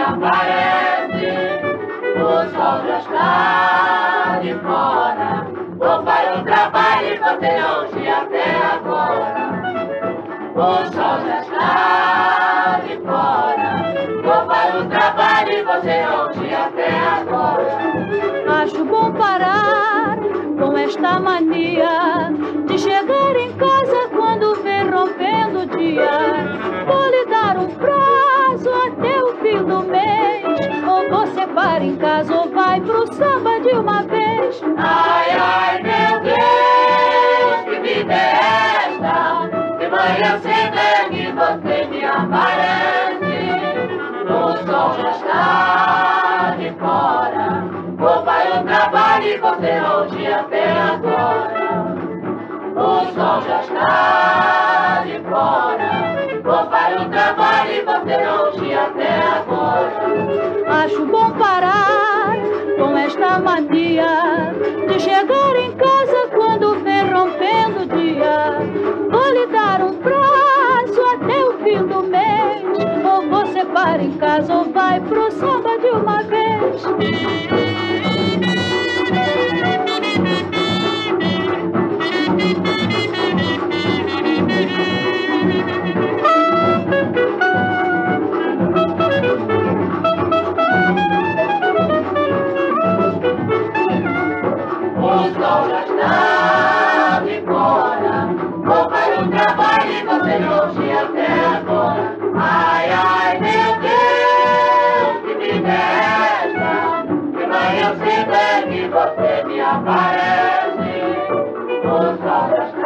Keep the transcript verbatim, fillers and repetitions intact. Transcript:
aparece, o sol já está de fora. Vou para o trabalho e você longe até agora. O sol já está de fora. Vou para o trabalho e você longe até agora. Acho bom parar com esta mania de chegar em casa quando vê rompendo o dia. Vou lhe dar um prazo até o fim do mês. Ou você para em casa ou vai pro samba de uma vez. Ai, ai, meu Deus, que vida é esta? De manhã cedo é que você me aparece. O sol já está de fora. Vou para o trabalho e você longe até agora. O sol já está de fora. Vou para o trabalho e você longe até agora. Acho bom parar com esta mania de chegar em casa quando vê rompendo o dia. Vou lhe dar um prazo até o fim do mês. Ou você para em casa ou vai pro samba de uma vez. O sol já está de fora. Vou para o trabalho e você longe até agora. Ai, ai, meu Deus, que vida é esta? De manhã cedo é que você me aparece. O sol já está